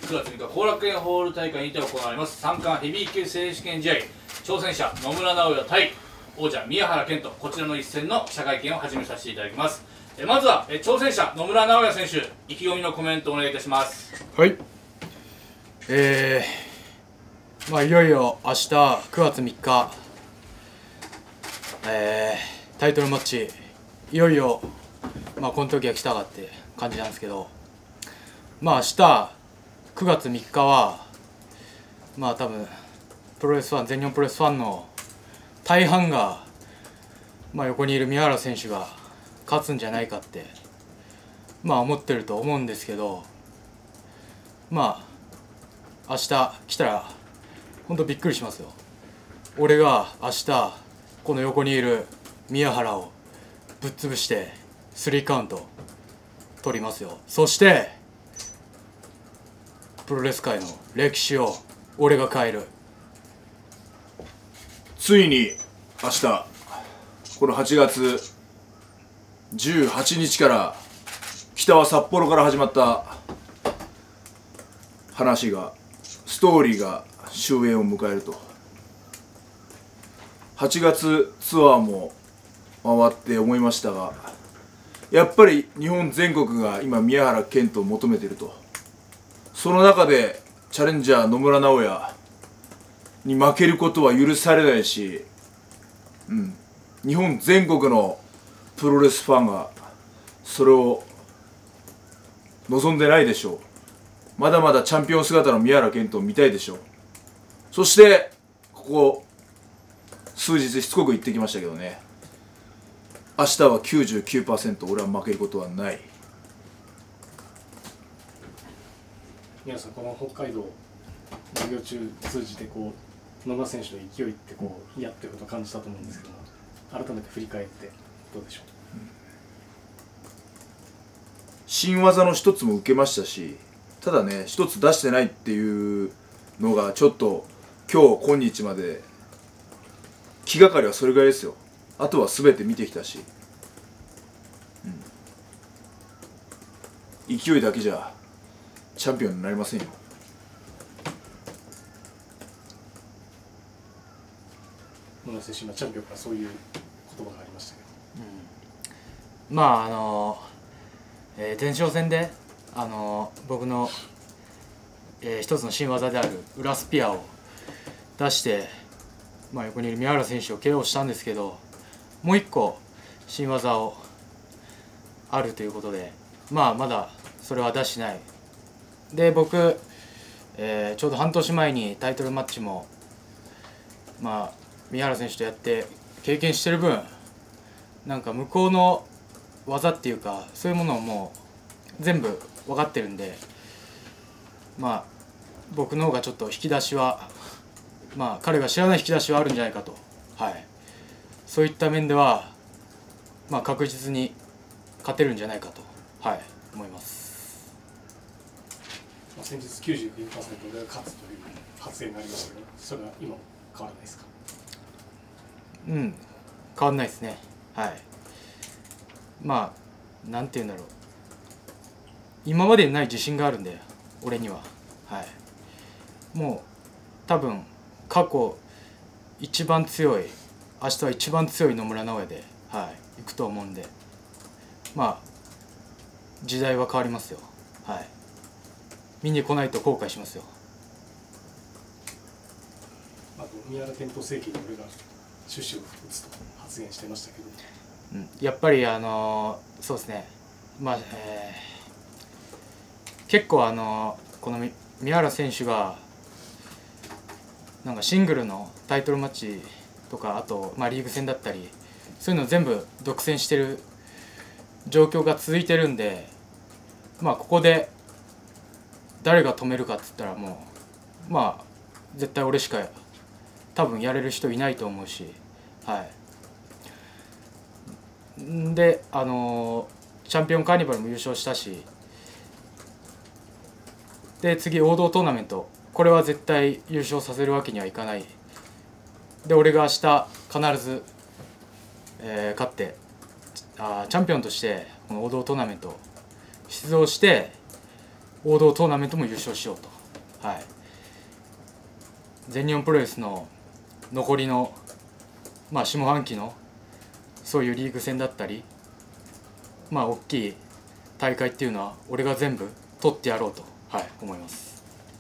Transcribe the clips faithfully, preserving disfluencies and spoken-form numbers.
くがつみっか後楽園ホール大会にて行われます三冠ヘビー級選手権試合、挑戦者野村直哉対王者宮原健人、こちらの一戦の記者会見を始めさせていただきます。えまずはえ挑戦者野村直哉選手、意気込みのコメントをお願いいたします。 はい、えー、まあいよいよ明日くがつみっか、えー、タイトルマッチいよいよ、まあこの時は来たかって感じなんですけど、まあ明日くがつみっかはまあ多分プロレスファン、全日本プロレスファンの大半が、まあ、横にいる宮原選手が勝つんじゃないかってまあ思ってると思うんですけど、まあ明日来たら本当びっくりしますよ。俺が明日この横にいる宮原をぶっ潰してスリーカウント取りますよ。そしてプロレス界の歴史を俺が変える。 ついに明日このはちがつじゅうはちにちから北は札幌から始まった話が、ストーリーが終焉を迎えると。はちがつツアーも回って思いましたが、やっぱり日本全国が今宮原健人を求めていると。その中でチャレンジャー野村直哉に負けることは許されないし、うん、日本全国のプロレスファンがそれを望んでないでしょう。まだまだチャンピオン姿の宮原健人を見たいでしょう。そしてここ数日しつこく言ってきましたけどね、明日は きゅうじゅうきゅうパーセント 俺は負けることはない。 皆さん、この北海道授業中通じてこう野村選手の勢いってこう嫌っていうことを感じたと思うんですけども、改めて振り返ってどうでしょう。うん、 新技の一つも受けましたし、ただね一つ出してないっていうのがちょっと今日今日まで気がかりはそれぐらいですよ。あとは全て見てきたし、うん、勢いだけじゃチャンピオンになりませんよ。 野村選手、今チャンピオンからそういう言葉がありましたけど、 うん、まああの、えー、前哨戦であの僕の、えー、一つの新技である裏スピアを出して、まあ、横にいる宮原選手を ケーオー したんですけど、もう一個新技をあるということで、まあまだそれは出してない。で僕、えー、ちょうど半年前にタイトルマッチもまあ宮原選手とやって経験してる分、なんか向こうの技っていうかそういうものをもう全部分かってるんで、まあ僕の方がちょっと引き出しは、まあ彼が知らない引き出しはあるんじゃないかと、はい、そういった面ではまあ確実に勝てるんじゃないかと、はい、思います。 先日 きゅうじゅうきゅうパーセント 俺が勝つという発言がありましたけど、それは今も変わらないですか。 うん、変わんないですね。はい。まあなんていうんだろう、今までにない自信があるんで俺には、はい、もう多分過去一番強い、明日は一番強い野村直哉で、はい、いくと思うんで、まあ時代は変わりますよ。はい、見に来ないと後悔しますよ。 あと宮原健人政権に俺が出資を打つと発言してましたけど、 うん、やっぱりあのー、そうですね、まあ、えー、結構あのー、この宮原選手がなんかシングルのタイトルマッチとか、あと、まあ、リーグ戦だったりそういうの全部独占してる状況が続いてるんで、まあここで誰が止めるかっつったらもうまあ絶対俺しか多分やれる人いないと思うし、はい。であのー、チャンピオンカーニバルも優勝したし、で次王道トーナメント、これは絶対優勝させるわけにはいかない。で俺が明日必ず、えー、勝ってあチャンピオンとしてこの王道トーナメント出場して、 王道トーナメントも優勝しようと、はい、全日本プロレスの残りの、まあ、下半期のそういうリーグ戦だったり、まあ大きい大会っていうのは俺が全部取ってやろうと、はい、思います。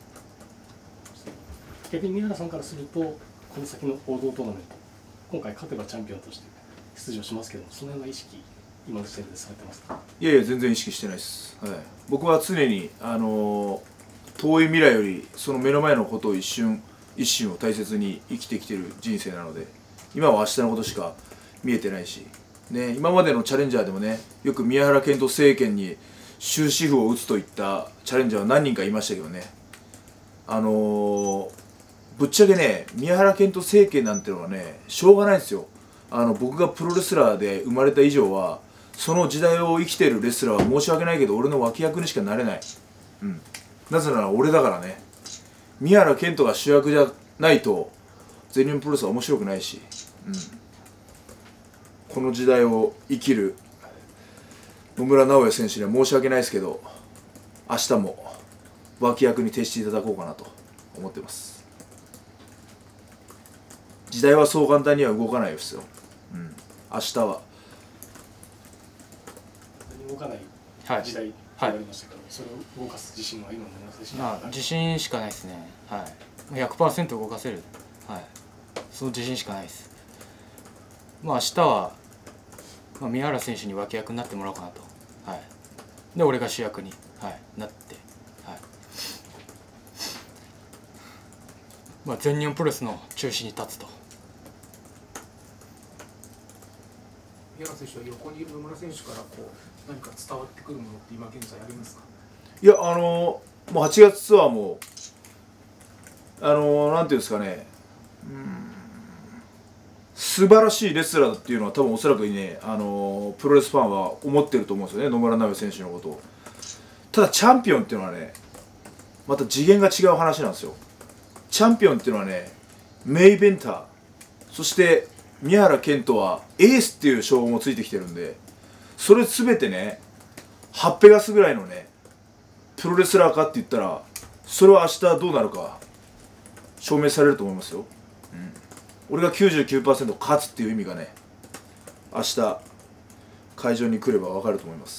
逆に宮原さんからするとこの先の王道トーナメント、今回勝てばチャンピオンとして出場しますけど、その辺の意識今の時点でされてますか？ いやいや全然意識してないです、はい、僕は常に、あのー、遠い未来よりその目の前のことを一瞬一瞬を大切に生きてきてる人生なので、今は明日のことしか見えてないし、ね、今までのチャレンジャーでもね、よく宮原健人政権に終止符を打つといったチャレンジャーは何人かいましたけどね、あのー、ぶっちゃけね、宮原健人政権なんてのはね、しょうがないんですよ。あの僕がプロレスラーで生まれた以上は、その時代を生きてるレスラーは申し訳ないけど俺の脇役にしかなれない、うん、なぜなら俺だからね。宮原健人が主役じゃないと全日本プロレスは面白くないし、うん、この時代を生きる野村直哉選手には申し訳ないですけど、明日も脇役に徹していただこうかなと思ってます。時代はそう簡単には動かないですよ、うん、明日は動かない時代と言われましたけど、はい、それを動かす自信は今の野村選手には？ 自信しかないですね、はい、ひゃくパーセント 動かせる、はい、その自信しかないです。まあ明日は、まあ、宮原選手に脇役になってもらおうかなと、はい、で俺が主役に、はい、なって、はい、まあ、全日本プロレスの中心に立つと。 宮原選手は横にいる野村選手からこう何か伝わってくるものって今現在ありますか？ いや、あのー、もうはちがつツアーもあのー、なんていうんですかね、うーん、素晴らしいレスラーだっていうのは多分おそらくね、あのー、プロレスファンは思ってると思うんですよね、野村直哉選手のことを。ただチャンピオンっていうのはね、また次元が違う話なんですよ。チャンピオンっていうのはね、メインイベンター、そして宮原健人はエースっていう称号もついてきてるんで、それ全てね、ハッペガスぐらいのねプロレスラーかって言ったら、それは明日どうなるか証明されると思いますよ、うん、俺が きゅうじゅうきゅうパーセント 勝つっていう意味がね、明日会場に来れば分かると思います。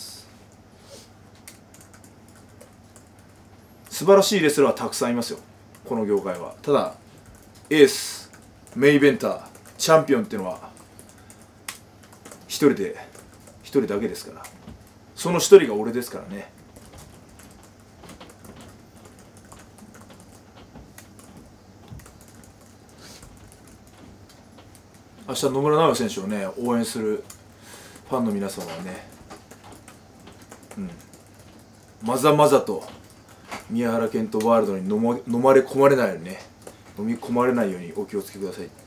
素晴らしいレスラーはたくさんいますよ、この業界は。ただエース、メインイベンター、チャンピオンっていうのは一人で一人だけですから、その一人が俺ですからね。明日野村直哉選手をね応援するファンの皆様はね、うん、まざまざと宮原健人ワールドに飲ま、飲まれ込まれないようにね、飲み込まれないようにお気をつけください。